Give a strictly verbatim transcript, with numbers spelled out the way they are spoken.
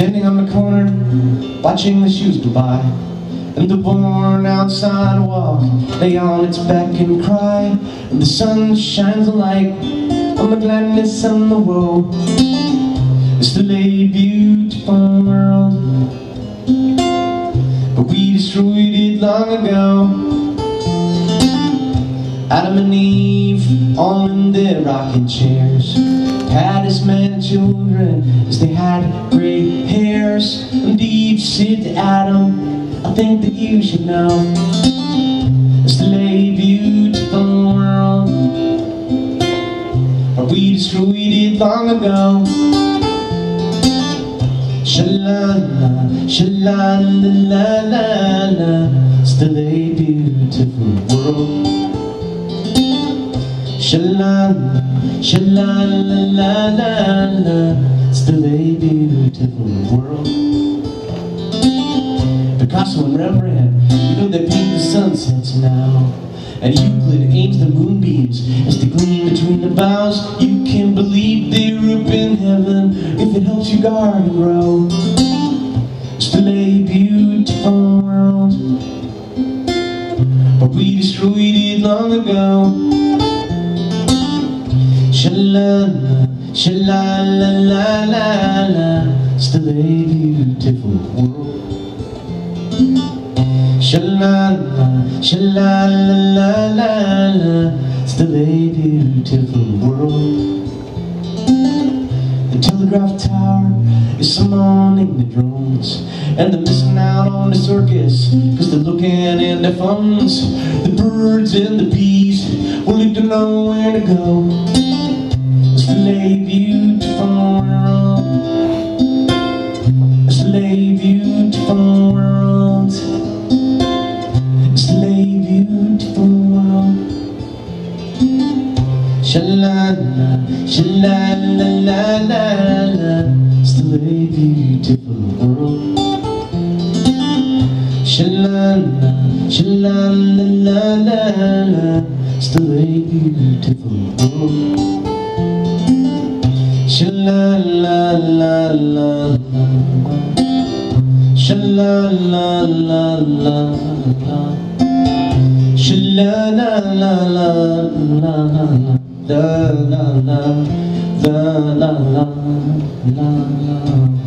Standing on the corner, watching the shoes go by, and the worn-out sidewalk lay on its back and cry, and the sun shines a light on the gladness and the woe. It's still a beautiful world, but we destroyed it long ago. Adam and Eve, all in their rocking chairs, had as many children as they had gray hairs. And Eve said to Adam, I think that you should know, it's still a beautiful world, but we destroyed it long ago. Sha-la-la, sha-la-la-la-la-la, still a beautiful world. Sha-la-la, sha-la-la-la-la-la, still a beautiful world. Picasso and Rembrandt, you know they paint the sunsets now, and Euclid aims the moonbeams as they gleam between the boughs. You can believe they're up in heaven if it helps your garden grow. Still a beautiful world, but we destroyed it long ago. Sha-la-la, sha-la-la-la-la-la, still a beautiful world. Sha-la-la, sha-la-la-la-la-la, still a beautiful world. The telegraph tower is summoning the drones, and they're missing out on the circus, cause they're looking in their phones. The birds and the bees, well, they don't know where to go. Still a beautiful world, still a beautiful world, still a beautiful world. Sha-la-la, sha-la-la-la-la-la, still a beautiful world. Sha-la-la, sha-la-la-la-la-la, still a beautiful world. Sha-la-la-la-la-la, sha-la-la-la-la-la, sha-la-la-la-la-la-la-la-la-la-la-la-la-la.